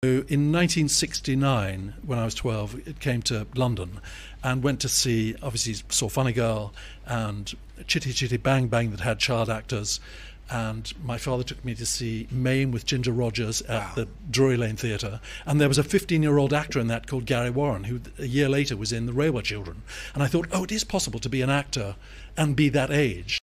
In 1969, when I was 12, it came to London and went to see, obviously saw Funny Girl and Chitty Chitty Bang Bang that had child actors. And my father took me to see Mame with Ginger Rogers at the Drury Lane Theatre. And there was a 15-year-old actor in that called Gary Warren, who a year later was in The Railway Children. And I thought, oh, it is possible to be an actor and be that age.